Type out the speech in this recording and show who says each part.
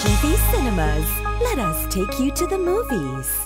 Speaker 1: TV Cinemas. Let us take you to the movies.